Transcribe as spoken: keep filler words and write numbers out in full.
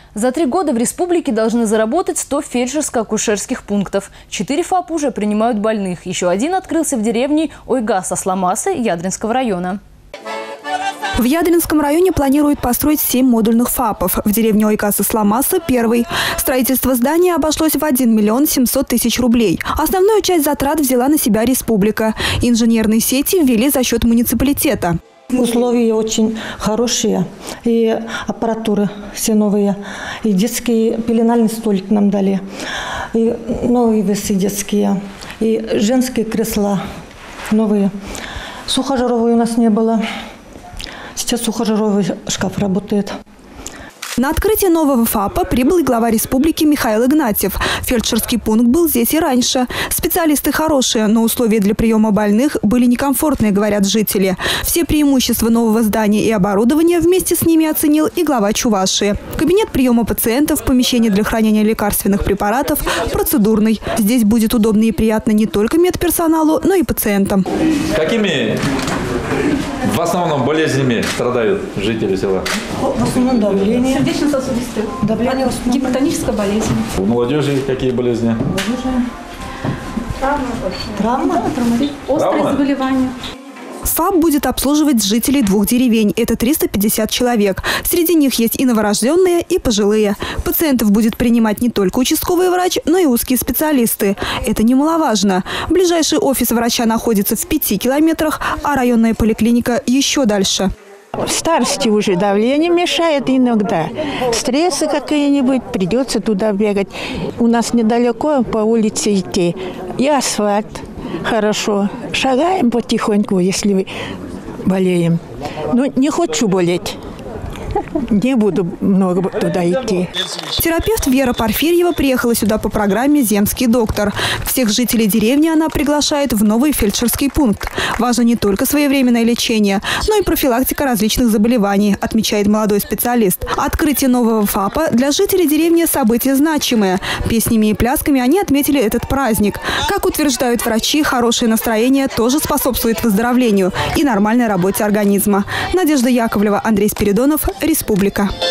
За три года в республике должны заработать сто фельдшерско-акушерских пунктов. Четыре ФАП уже принимают больных. Еще один открылся в деревне Ойгас-Асламасы Ядринского района. В Ядринском районе планируют построить семь модульных ФАПов. В деревне Ойгас-Асламасы – первый. Строительство здания обошлось в один миллион семьсот тысяч рублей. Основную часть затрат взяла на себя республика. Инженерные сети ввели за счет муниципалитета. Условия очень хорошие, и аппаратура все новые, и детский пеленальный столик нам дали, и новые весы детские, и женские кресла новые. Сухожировой у нас не было, сейчас сухожировой шкаф работает. На открытие нового ФАПа прибыл и глава республики Михаил Игнатьев. Фельдшерский пункт был здесь и раньше. Специалисты хорошие, но условия для приема больных были некомфортные, говорят жители. Все преимущества нового здания и оборудования вместе с ними оценил и глава Чувашии. Кабинет приема пациентов, помещение для хранения лекарственных препаратов, процедурный. Здесь будет удобно и приятно не только медперсоналу, но и пациентам. Какими в основном болезнями страдают жители села? В основном давление. Сердечно-сосудистые. Давление. Гипертоническая болезнь. У молодежи какие болезни? Травма. Травма? Острые заболевания. ФАП будет обслуживать жителей двух деревень. Это триста пятьдесят человек. Среди них есть и новорожденные, и пожилые. Пациентов будет принимать не только участковый врач, но и узкие специалисты. Это немаловажно. Ближайший офис врача находится в пяти километрах, а районная поликлиника еще дальше. В старости уже давление мешает иногда. Стрессы какие-нибудь, придется туда бегать. У нас недалеко по улице идти. И асфальт хорошо. Шагаем потихоньку, если болеем. Но не хочу болеть. Не буду много туда идти. Терапевт Вера Порфирьева приехала сюда по программе «Земский доктор». Всех жителей деревни она приглашает в новый фельдшерский пункт. Важно не только своевременное лечение, но и профилактика различных заболеваний, отмечает молодой специалист. Открытие нового ФАПа для жителей деревни событие значимое. Песнями и плясками они отметили этот праздник. Как утверждают врачи, хорошее настроение тоже способствует выздоровлению и нормальной работе организма. Надежда Яковлева, Андрей Спиридонов, Республика.